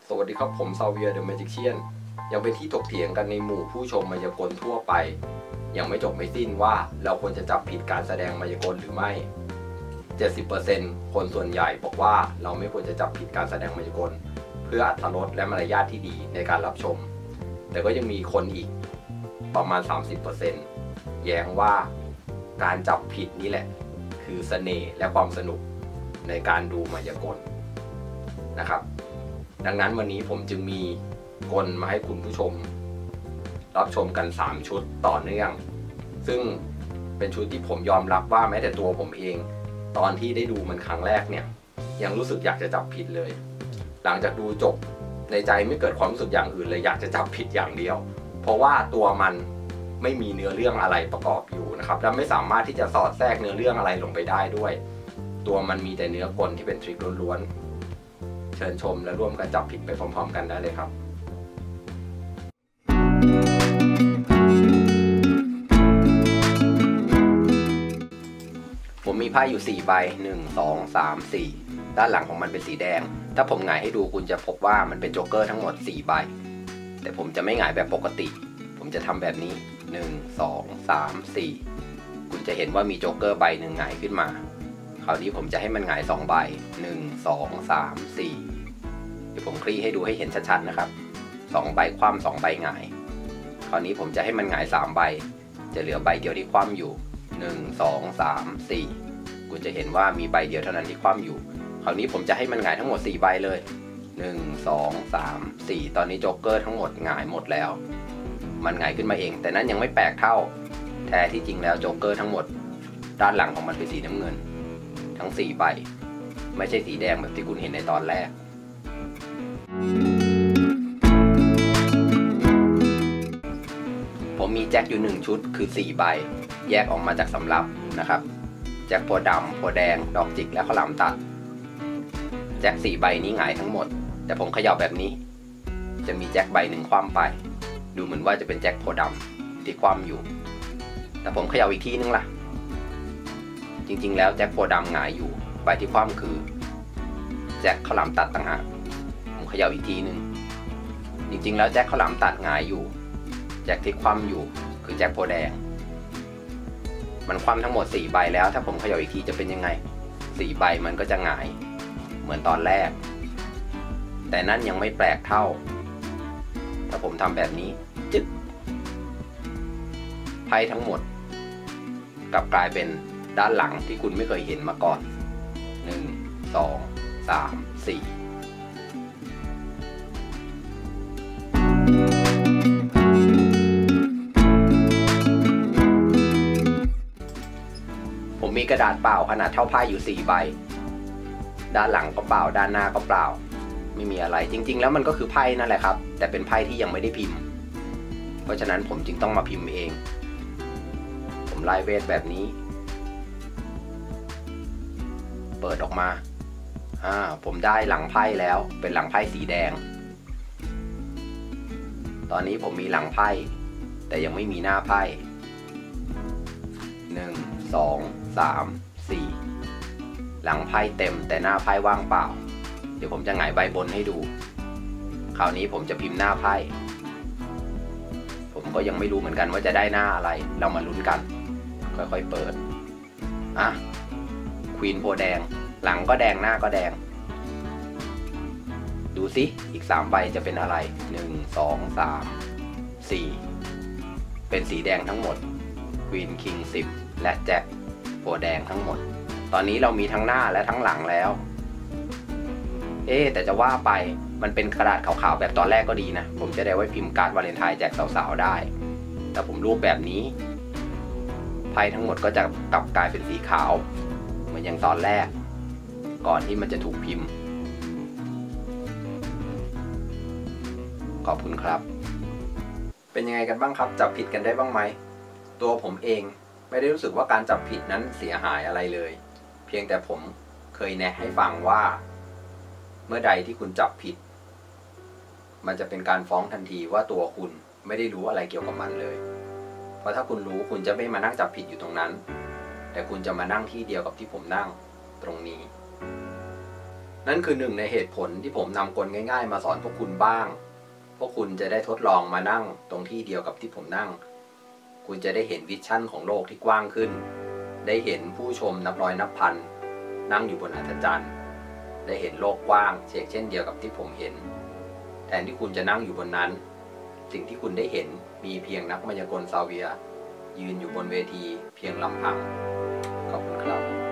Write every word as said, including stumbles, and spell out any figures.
สวัสดีครับผมซาเวียเดอะแมจิกเชียนยังเป็นที่ถกเถียงกันในหมู่ผู้ชมมายากลทั่วไปยังไม่จบไม่สิ้นว่าเราควรจะจับผิดการแสดงมายากลหรือไม่ เจ็ดสิบเปอร์เซ็นต์ คนส่วนใหญ่บอกว่าเราไม่ควรจะจับผิดการแสดงมายากลเพื่ออรรถรสและมารยาทที่ดีในการรับชมแต่ก็ยังมีคนอีกประมาณ สามสิบเปอร์เซ็นต์ แย้งว่าการจับผิดนี่แหละคือเสน่ห์และความสนุกในการดูมายากลนะครับดังนั้นวันนี้ผมจึงมีกลมาให้คุณผู้ชมรับชมกันสามชุดต่อเนื่องซึ่งเป็นชุดที่ผมยอมรับว่าแม้แต่ตัวผมเองตอนที่ได้ดูมันครั้งแรกเนี่ยยังรู้สึกอยากจะจับผิดเลยหลังจากดูจบในใจไม่เกิดความรู้สึกอย่างอื่นเลยอยากจะจับผิดอย่างเดียวเพราะว่าตัวมันไม่มีเนื้อเรื่องอะไรประกอบอยู่นะครับและไม่สามารถที่จะสอดแทรกเนื้อเรื่องอะไรลงไปได้ด้วยตัวมันมีแต่เนื้อกลที่เป็นทริคล้วนๆเชิญชมและร่วมกันจับผิดไปพร้อมๆกันได้เลยครับผมมีไพ่อยู่สี่ใบหนึ่ง สอง สาม สี่ด้านหลังของมันเป็นสีแดงถ้าผมหงายให้ดูคุณจะพบว่ามันเป็นโจ๊กเกอร์ทั้งหมดสี่ใบแต่ผมจะไม่หงายแบบปกติผมจะทำแบบนี้หนึ่ง สอง สาม สี่คุณจะเห็นว่ามีโจ๊กเกอร์ใบหนึ่งหงายขึ้นมาคราวนี้ผมจะให้มันหงายสองใบหนึ่ง สอง สาม สี่เดี๋ยวผมคลี่ให้ดูให้เห็นชัดๆนะครับสองใบคว่ำสองใบหงายคราวนี้ผมจะให้มันหงายสามใบจะเหลือใบเดียวที่คว่ำอยู่หนึ่ง สอง สาม สี่คุณจะเห็นว่ามีใบเดียวเท่านั้นที่คว่ำอยู่คราวนี้ผมจะให้มันหงายทั้งหมดสี่ใบเลยหนึ่ง สอง สาม สี่ตอนนี้โจ๊กเกอร์ทั้งหมดหงายหมดแล้วมันหงายขึ้นมาเองแต่นั้นยังไม่แปลกเท่าแท้ที่จริงแล้วโจ๊กเกอร์ทั้งหมดด้านหลังของมันเป็นสีน้ำเงินทั้งสี่ใบไม่ใช่สีแดงแบบที่คุณเห็นในตอนแรกผมมีแจ็คอยู่หนึ่งชุดคือสี่ใบแยกออกมาจากสำรับนะครับแจ็คโพดำโพแดงดอกจิกและข้าวหลามตัดแจ็คสี่ใบนี้หงายทั้งหมดแต่ผมเขย่าแบบนี้จะมีแจ็คใบหนึ่งคว่ำไปดูเหมือนว่าจะเป็นแจ็คโพดำที่คว่ำอยู่แต่ผมเขย่าอีกทีนึงล่ะจริงๆแล้วแจ็คโพดำหงายอยู่ใบที่คว่ำคือแจ็คข้าวหลามตัดต่างหากผมเขย่าอีกทีนึงจริงๆแล้วแจ็คข้าวหลามตัดหงายอยู่แจ็คที่คว่ำอยู่คือแจ็คโพแดงมันคว่ำทั้งหมดสี่ใบแล้วถ้าผมเขย่าอีกทีจะเป็นยังไงสี่ใบมันก็จะหงายเหมือนตอนแรกแต่นั่นยังไม่แปลกเท่าถ้าผมทำแบบนี้จึ๊กไพ่ทั้งหมดกลับกลายเป็นด้านหลังที่คุณไม่เคยเห็นมาก่อนหนึ่ง สอง สาม สี่ผมมีกระดาษเปล่าขนาดเท่าไพ่อยู่สี่ใบด้านหลังก็เปล่าด้านหน้าก็เปล่าไม่มีอะไรจริงๆแล้วมันก็คือไพ่นั่นแหละครับแต่เป็นไพ่ที่ยังไม่ได้พิมพ์เพราะฉะนั้นผมจึงต้องมาพิมพ์เองผมไล่เวทแบบนี้เปิดออกมาอ่าผมได้หลังไพ่แล้วเป็นหลังไพ่สีแดงตอนนี้ผมมีหลังไพ่แต่ยังไม่มีหน้าไพ่หนึ่ง สอง สาม สี่หลังไพ่เต็มแต่หน้าไพ่ว่างเปล่าเดี๋ยวผมจะหงายใบบนให้ดูคราวนี้ผมจะพิมพ์หน้าไพ่ผมก็ยังไม่รู้เหมือนกันว่าจะได้หน้าอะไรเรามาลุ้นกันค่อยๆเปิดอ่ะควีนโพแดงหลังก็แดงหน้าก็แดงดูสิอีกสามใบจะเป็นอะไรหนึ่ง สอง สาม สี่เป็นสีแดงทั้งหมดควีนคิงสิบและแจ็คโพแดงทั้งหมดตอนนี้เรามีทั้งหน้าและทั้งหลังแล้วเอ๊แต่จะว่าไปมันเป็นกระดาษขาวๆแบบตอนแรกก็ดีนะผมจะได้ไว้พิมพ์การ์ดวาเลนไทน์แจกสาวๆได้แต่ผมรูปแบบนี้ไพ่ทั้งหมดก็จะกลับกลายเป็นสีขาวเหมือนอย่างตอนแรกก่อนที่มันจะถูกพิมพ์ขอบคุณครับเป็นยังไงกันบ้างครับจับผิดกันได้บ้างไหมตัวผมเองไม่ได้รู้สึกว่าการจับผิดนั้นเสียหายอะไรเลยเพียงแต่ผมเคยแนะให้ฟังว่าเมื่อใดที่คุณจับผิดมันจะเป็นการฟ้องทันทีว่าตัวคุณไม่ได้รู้อะไรเกี่ยวกับมันเลยเพราะถ้าคุณรู้คุณจะไม่มานั่งจับผิดอยู่ตรงนั้นแต่คุณจะมานั่งที่เดียวกับที่ผมนั่งตรงนี้นั่นคือหนึ่งในเหตุผลที่ผมนำกลง่ายๆมาสอนพวกคุณบ้าง พวกคุณจะได้ทดลองมานั่งตรงที่เดียวกับที่ผมนั่ง คุณจะได้เห็นวิชั่นของโลกที่กว้างขึ้น ได้เห็นผู้ชมนับร้อยนับพันนั่งอยู่บนอัศจรรย์ได้เห็นโลกกว้างเช่นเดียวกับที่ผมเห็นแทนที่คุณจะนั่งอยู่บนนั้นสิ่งที่คุณได้เห็นมีเพียงนักมายากลซาเวียยืนอยู่บนเวทีเพียงลำพังขอบคุณครับ